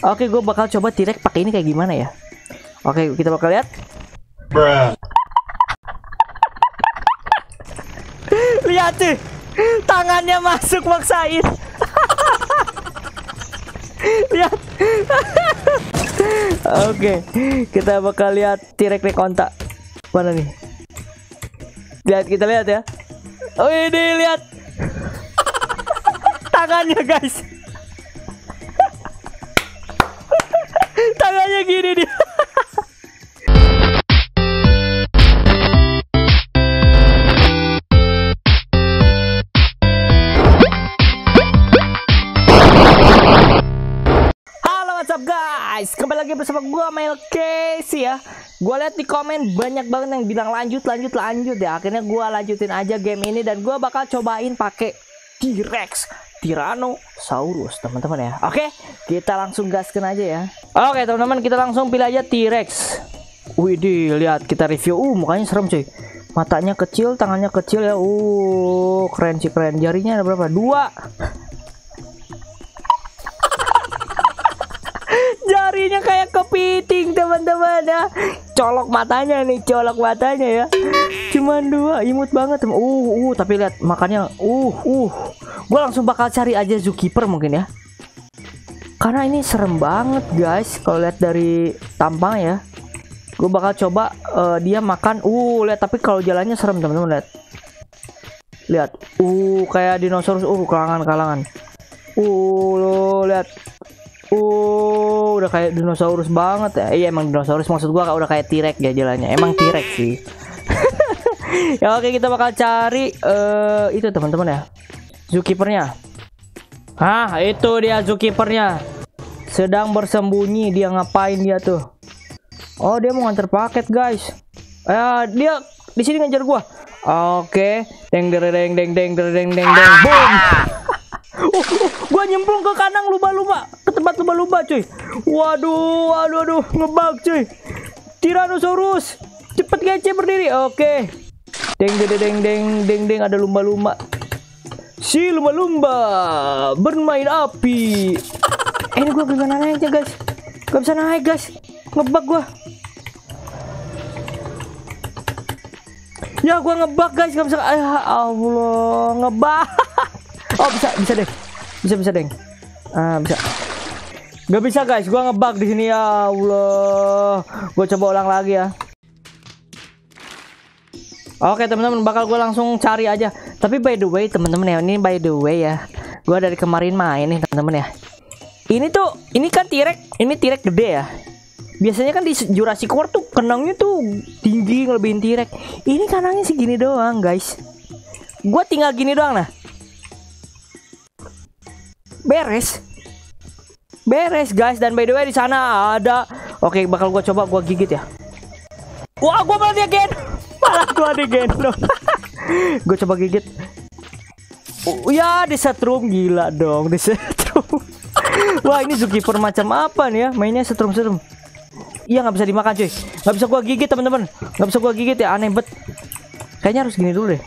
Oke, gue bakal coba T-Rex pakai ini kayak gimana ya. Oke, kita bakal lihat. Lihat tuh, tangannya masuk maksain. Lihat. Oke, kita bakal lihat T-Rex kontak. Mana nih? Lihat, kita lihat ya. Oh, ini lihat. Tangannya, guys. Tangannya gini dia. Guys, kembali lagi bersama gua Mail Case ya. Gua lihat di komen banyak banget yang bilang lanjut ya. Akhirnya gua lanjutin aja game ini dan gua bakal cobain pakai T-Rex Tyrannosaurus, teman-teman ya. Oke, kita langsung gaskan aja ya. Oke, teman-teman, kita langsung pilih aja T-Rex. Widih, lihat kita review. Mukanya serem cuy. Matanya kecil, tangannya kecil ya. Keren sih, keren. Jarinya ada berapa? 2. Jarinya kayak kepiting, teman-teman ya. Colok matanya nih, colok matanya ya. Cuman 2, imut banget. Tapi lihat makannya. Gue langsung bakal cari aja zookeeper mungkin ya. Karena ini serem banget, guys. Kalau lihat dari tampang ya. Gue bakal coba dia makan. Lihat, tapi kalau jalannya serem, teman-teman, lihat. Lihat. Kayak dinosaurus. Kalangan. Lihat. Udah kayak dinosaurus banget ya. Iya, emang dinosaurus, maksud gua udah kayak T-Rex ya jalannya. Emang T-Rex sih. Ya oke, kita bakal cari itu, teman-teman ya. Zookeepernya. Itu dia zookeepernya. Sedang bersembunyi. Dia ngapain dia tuh? Oh, dia mau nganter paket, guys. Dia di sini ngejar gua. Oke. Deng. Boom. Gua nyemplung ke kanan lumba-lumba, ke tempat lumba-lumba cuy. Waduh, ngebug cuy. Tyrannosaurus, cepet kece berdiri. Oke. Deng, ada lumba-lumba. Si lumba-lumba bermain api. Ini gua gimana naiknya, guys? Gak bisa naik, guys. Ngebug gua. Ya, gua ngebug, guys. Gak bisa. Allah, ngebug. Oh, bisa deh. Bisa deng. Bisa. Gak bisa, guys. Gua ngebug di sini, ya Allah. Gua coba ulang lagi ya. Oke, teman-teman, bakal gue langsung cari aja. Tapi by the way, teman-teman ya, ini by the way ya. Gua dari kemarin main nih, teman-teman ya. Ini kan T-Rex, ini T-Rex gede ya. Biasanya kan di Jurassic World tuh kenangnya tuh tinggi ngelebihin T-Rex. Ini kanangnya segini doang, guys. Gua tinggal gini doang nah. Beres guys. Dan by the way di sana ada. Oke, bakal gua coba gua gigit ya. Wah, gua malah digendong. Gua coba gigit. Ya, disetrum, gila dong, disetrum. Wah, ini zookeeper macam apa nih ya? Mainnya setrum. Iya, nggak bisa dimakan cuy. Nggak bisa gua gigit, teman-teman. Nggak bisa gua gigit ya, aneh bet. Kayaknya harus gini dulu deh.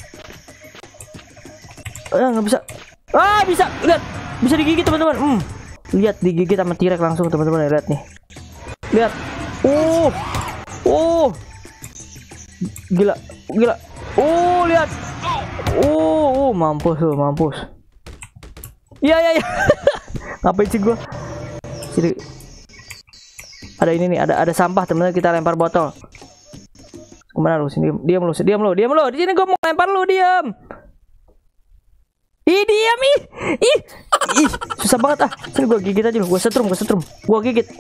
Nggak bisa. Bisa. Lihat. Bisa digigit, teman-teman. Lihat, digigit sama T-Rex langsung, teman-teman. Lihat nih. Lihat. Gila. Lihat. Mampus. Iya. Ngapain sih gua? Sini. Ada ini nih, ada sampah, teman-teman. Kita lempar botol. Kemana lu? Sini. Diam lu. Di sini gua mau lempar lu, diam. Diam ih. Susah banget Sini gua gigit aja lu. Gua setrum. Gua gigit.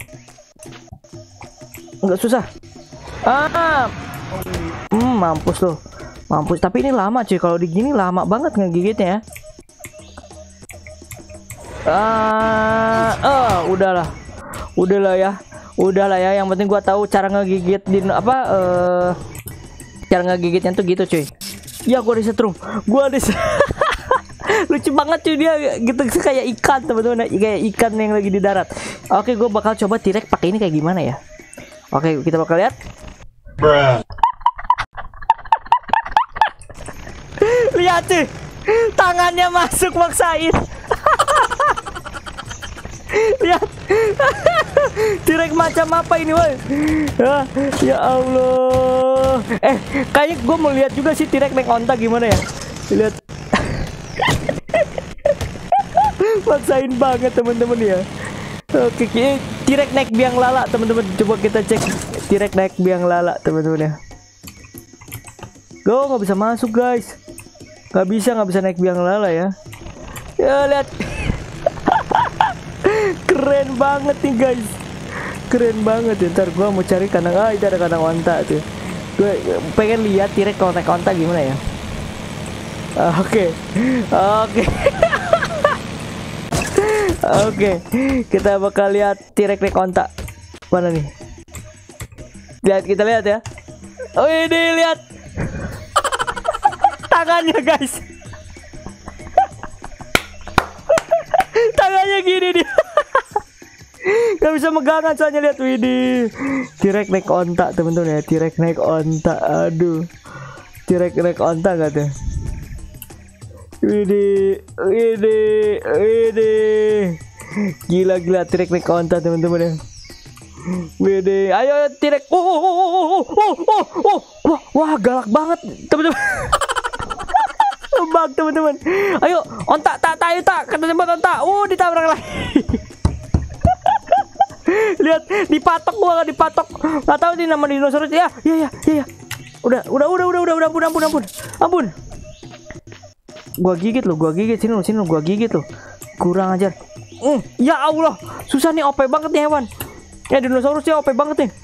Enggak susah. Mampus lu. Tapi ini lama cuy. Kalau digini lama banget ngegigitnya ya. Udahlah ya. Yang penting gua tahu cara ngegigit cara ngegigitnya tuh gitu cuy. Ya, gua disetrum. Lucu banget cuy dia gitu, kayak ikan, teman-teman, kayak ikan yang lagi di darat. Oke, gue bakal coba T-Rex pakai ini kayak gimana ya. Oke, kita bakal lihat. Lihat cuy, tangannya masuk maksain. Lihat. T-Rex macam apa ini, woi? Ya Allah. Kayaknya gue mau lihat juga sih T-Rex naik onta gimana ya. Lihat. Maksain banget teman-teman ya. Oke, T-Rex naik biang lala teman-teman. Coba kita cek T-Rex naik biang lala teman-teman ya. Go, nggak bisa masuk guys. Nggak bisa naik biang lala ya. Ya lihat. Keren banget nih guys. Keren banget ya. Ntar gua mau cari kandang. Itu ada kandang onta tuh. Gue pengen lihat T-Rex kalau naik onta gimana ya. Oke. Oke, kita bakal lihat T-Rex naik onta. Mana nih? Kita lihat ya. Oh ini lihat tangannya guys. Tangannya gini dia. Gak bisa megangan soalnya, lihat widih. T-Rex naik onta teman-teman ya. T-Rex naik onta. Aduh. T-Rex naik onta gak tuh? Widih. Gila T-Rex naik onta teman-teman ya. Widih. Ayo T-Rex. Wah galak banget teman-teman. Lebak teman-teman. Ayo onta tak kata tempat onta. Ditabrak lagi. Lihat dipatok gua, dipatok. Gak tahu nih nama dinosaurus ya. Iya. Udah. Ampun. Gua gigit sini lo, gua gigit lo. Kurang ajar. Ya Allah, susah nih, OP banget nih hewan. Ya dinosaurus ya OP banget nih.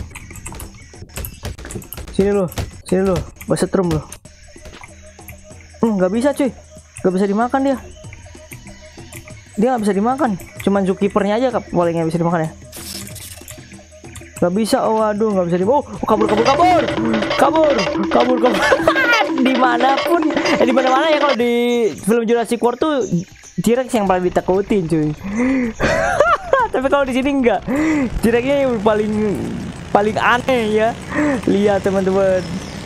Sini lo, basetrum lo. Nggak bisa cuy, nggak bisa dimakan dia. Dia nggak bisa dimakan, cuman zookeepernya aja paling nggak bisa dimakan ya. Nggak bisa, waduh nggak bisa dimakan. Kabur. Dimanapun, di mana-mana ya kalau di film Jurassic World tuh T-Rex yang paling ditakutin cuy. Tapi kalau di sini enggak, T-Rexnya yang paling aneh ya. Lihat teman-teman.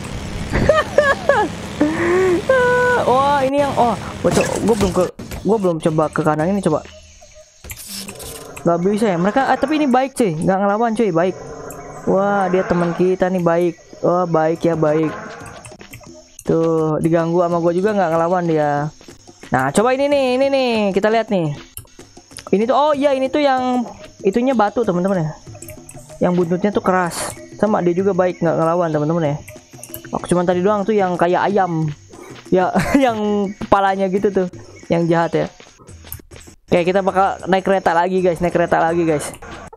Wah ini yang gue belum coba ke kanan ini, coba. Nggak bisa ya mereka, tapi ini baik cuy, nggak ngelawan cuy, baik. Wah dia teman kita nih, baik. Wah baik ya, baik. Tuh diganggu sama gue juga nggak ngelawan dia. Nah coba ini nih kita lihat nih. Ini tuh, oh iya ini tuh yang itunya batu teman-teman ya. Yang buntutnya tuh keras. Sama dia juga baik, nggak ngelawan teman-teman ya. Cuman tadi doang tuh yang kayak ayam. Ya yang kepalanya gitu tuh, yang jahat ya. Oke kita bakal naik kereta lagi guys,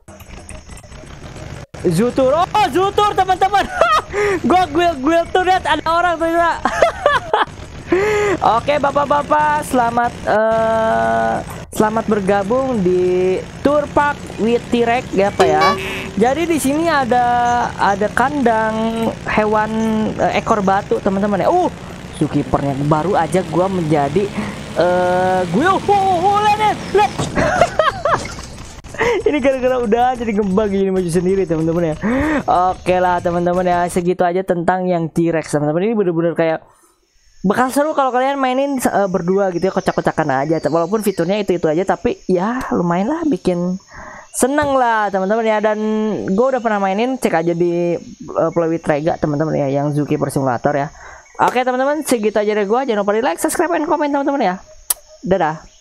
Zutur, Zutur teman-teman. Gue tuh lihat ada orang tuh. Oke bapak-bapak, selamat bergabung di Tour Park with T-Rex ya Pak ya. Jadi di sini ada kandang hewan ekor batu teman-teman ya. Zookeepernya baru aja gua menjadi lihat. Ini gara-gara udah jadi ngembang gini maju sendiri teman-teman ya. Oke lah teman-teman ya, segitu aja tentang yang T-Rex teman-teman. Ini bener-bener kayak bakal seru kalau kalian mainin berdua gitu ya, kocak-kocakan aja. Walaupun fiturnya itu aja, tapi ya lumayan lah, bikin seneng lah teman-teman ya. Dan gue udah pernah mainin, cek aja di Play with Rega teman-teman ya, yang Zookeeper Simulator ya. Oke teman-teman, segitu aja dari gue. Jangan lupa di like, subscribe, dan komen teman-teman ya. Dadah.